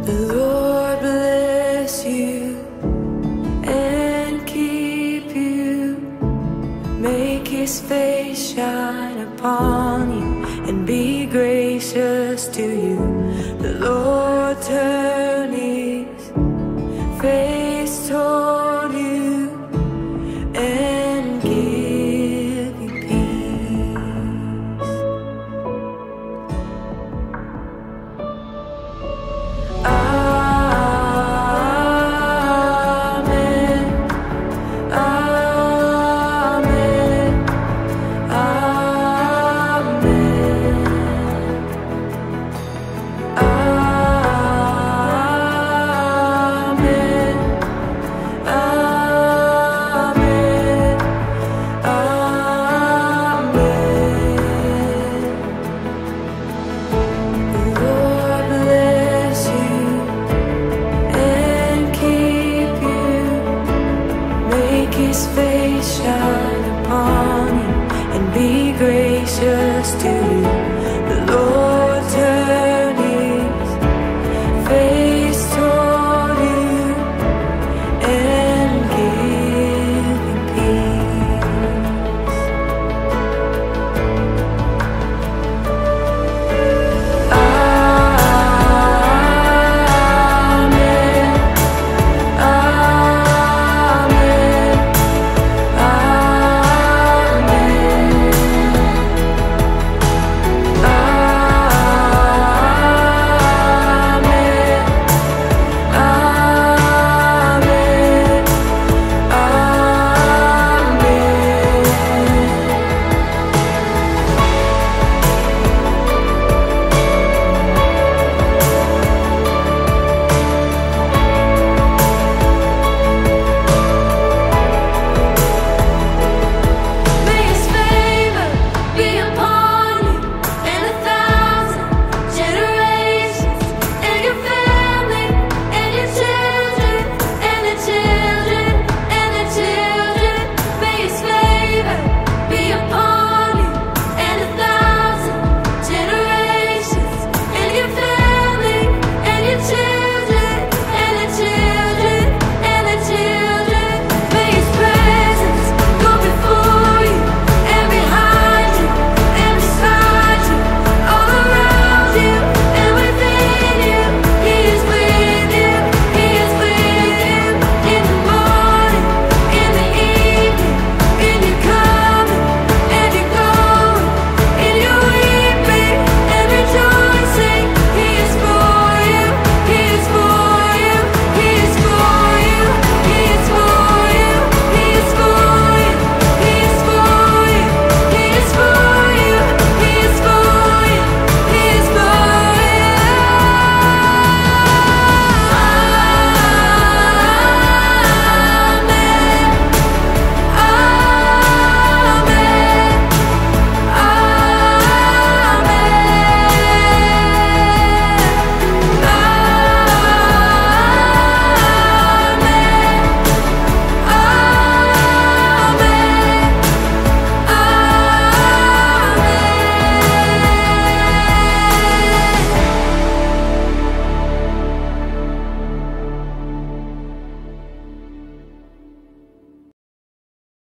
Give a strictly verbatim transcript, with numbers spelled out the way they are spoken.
The Lord bless you and keep you. Make His face shine upon you and be gracious to you. The Lord turn His face toward you and give you peace. Amen. Amen. Amen. Amen. Amen. Amen. The Lord bless you and keep you. Make His face shine upon you and be gracious to you.